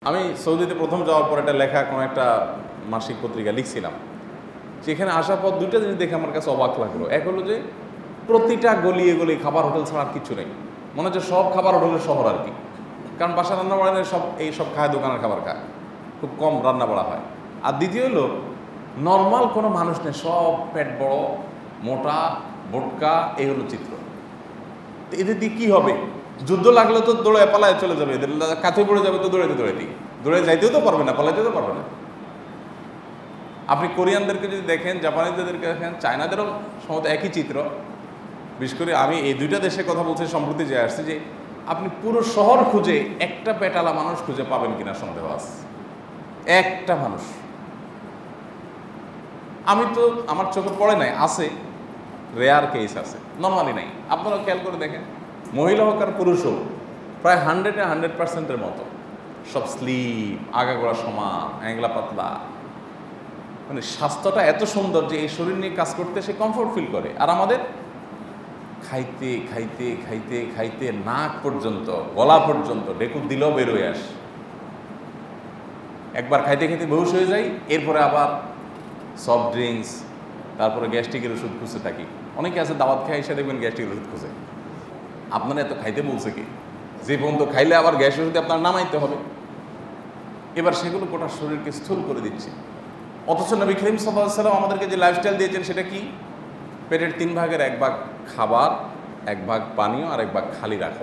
আমি সৌদিতে প্রথম যাওয়ার পর একটা লেখা কোনো একটা মাসিক পত্রিকা লিখছিলাম, সেখানে আসার পর দুইটা জিনিস দেখে আমার কাছে অবাক লাগলো। এক হলো যে প্রতিটা গলিয়ে গলিয়ে খাবার হোটেল ছাড়া আর কিছু নেই, মনে হচ্ছে সব খাবার হোটেলের শহর আর কি। কারণ বাসা রান্না বাড়া সব এই সব খায়, দোকানের খাবার খায়, খুব কম রান্না বাড়া হয়। আর দ্বিতীয় হলো নর্মাল কোনো মানুষ নেই, সব পেট বড়, মোটা, বোটকা, এই হলো চিত্র। এদের দিয়ে কী হবে? যুদ্ধ লাগলে তো দৌড়ে পালায় চলে যাবে, এদের কাছে পড়ে যাবে তো দৌড়াইতে দৌড়ে যাইতেও তো পারবে না, পালাইতে তো পারবে না। আপনি কোরিয়ানদেরকে যদি দেখেন, জাপানিজদেরকে দেখেন, চায়নাদেরও সম্ভবত একই চিত্র। বিশেষ করে আমি এই দুইটা দেশের কথা বলছি, সম্প্রতি যে আসছি, যে আপনি পুরো শহর খুঁজে একটা পেটালা মানুষ খুঁজে পাবেন কিনা সন্দেহ আছে। একটা মানুষ আমি তো আমার চোখে পড়ে নাই, আছে, রেয়ার কেস আছে, নর্মালি নাই। আপনারা খেয়াল করে দেখেন, মহিলা হোক আর পুরুষ হোক, প্রায় 100% মতো সব স্লিপ, আগাগোড়া সমান, অ্যাংলা পাতলা, মানে স্বাস্থ্যটা এত সুন্দর যে এই শরীর নিয়ে কাজ করতে সে কমফোর্ট ফিল করে। আর আমাদের খাইতে খাইতে খাইতে খাইতে নাক পর্যন্ত, গলা পর্যন্ত ডেকুর দিলেও বেরোয় আসে। একবার খাইতে খাইতে বেহুশ হয়ে যাই, এরপরে আবার সফট ড্রিঙ্কস, তারপরে গ্যাস্ট্রিকের ওষুধ খুঁজতে থাকি। অনেকে আছে দাওয়াত খাই এসে দেখবেন গ্যাস্ট্রিকের ওষুধ খুঁজে। আপনারা এত খাইতে বলছে কি? যে পর্যন্ত খাইলে আবার গ্যাস ওষুধে আপনার নামাইতে হবে। এবার সেগুলো গোটা শরীরকে স্থূল করে দিচ্ছে। অথচ নবী করিম সাল্লাল্লাহু আলাইহি ওয়াসাল্লাম আমাদেরকে যে লাইফস্টাইল দিয়েছেন সেটা কি? পেটের 3 ভাগের 1 ভাগ খাবার, 1 ভাগ পানীয়, আর 1 ভাগ খালি রাখো।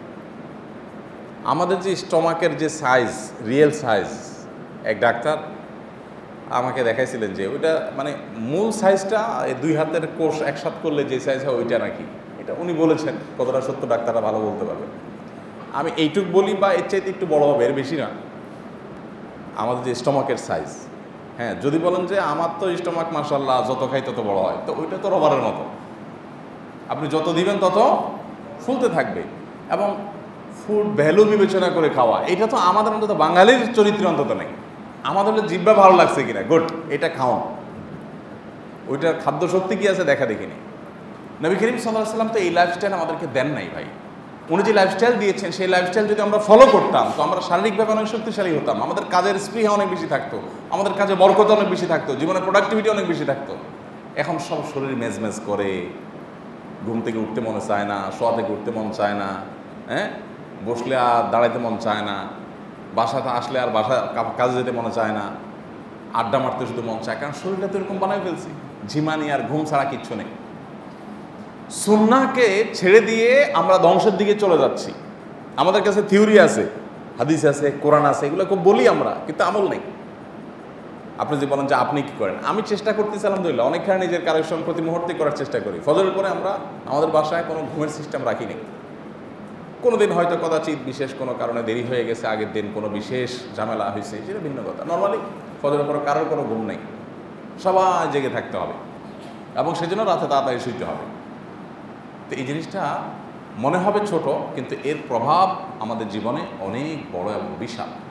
আমাদের যে স্টমাকের যে সাইজ, রিয়েল সাইজ, এক ডাক্তার আমাকে দেখাইছিলেন যে ওইটা মানে মূল সাইজটা 2 হাতের কোষ একসাথে করলে যে সাইজ হয় ওইটা নাকি, এটা উনি বলেছেন। কতটা সত্য ডাক্তাররা ভালো বলতে পারবে। আমি এইটুক বলি বা এর চাইতে একটু বড় হবে, এর বেশি না। আমাদের যে স্টমাকের সাইজ, হ্যাঁ, যদি বলেন যে আমার তো স্টমাক মাশাআল্লাহ যত খাই তত বড় হয়, তো ওইটা তো রবারের মতো, আপনি যত দিবেন তত ফুলতে থাকবে। এবং ফুড ভ্যালু বিবেচনা করে খাওয়া, এটা তো আমাদের অন্তত বাঙালির চরিত্র অন্তত নেই। আমাদের হলো জিহ্বা ভালো লাগছে কিনা, গুড, এটা খাওয়ান, ওইটার খাদ্য শক্তি কী আছে দেখা দেখিনি। নবী করিম সাল্লাল্লাহু আলাইহি ওয়াসাল্লাম তো এই লাইফস্টাইল আমাদেরকে দেন নাই ভাই। উনি যে লাইফস্টাইল দিয়েছেন সেই লাইফস্টাইল যদি আমরা ফলো করতাম তো আমরা শারীরিকভাবে অনেক শক্তিশালী হতাম, আমাদের কাজের স্পৃহা অনেক বেশি থাকতো, আমাদের কাজে বরকত অনেক বেশি থাকতো, জীবনের প্রোডাক্টিভিটি অনেক বেশি থাকতো। এখন সব শরীর মেজমেজ করে, ঘুম থেকে উঠতে মনে চায় না, শোয়া থেকে উঠতে মন চায় না, হ্যাঁ, বসলে আর দাঁড়াইতে মন চায় না, বাসাতে আসলে আর কাজে যেতে মনে চায় না, আড্ডা মারতে শুধু মন চায়, কারণ শরীরটা তো এরকম বানাই ফেলছি, ঝিমানি আর ঘুম ছাড়া কিচ্ছু নেই। সুন্নাহকে ছেড়ে দিয়ে আমরা ধ্বংসের দিকে চলে যাচ্ছি। আমাদের কাছে থিওরি আছে, হাদিস আছে, কোরআন আছে, এগুলো খুব বলি আমরা, কিন্তু আমল নেই। আপনি যে বলেন যে আপনি কি করেন, আমি চেষ্টা করতেছি আলহামদুলিল্লাহ, অনেকখানি নিজের কারেকশন প্রতি মুহূর্তে করার চেষ্টা করি। ফজরের পরে আমরা আমাদের বাসায় কোনো ঘুমের সিস্টেম রাখি নেই। কোনো দিন হয়তো কদাচিৎ বিশেষ কোনো কারণে দেরি হয়ে গেছে, আগের দিন কোনো বিশেষ ঝামেলা হয়েছে, সেটা ভিন্ন কথা। নর্মালি ফজরের পরে কারোর কোনো ঘুম নেই, সবাই জেগে থাকতে হবে এবং সেজন্য রাতে তাড়াতাড়ি শুইতে হবে। তো এই জিনিসটা মনে হবে ছোট, কিন্তু এর প্রভাব আমাদের জীবনে অনেক বড় এবং বিশাল।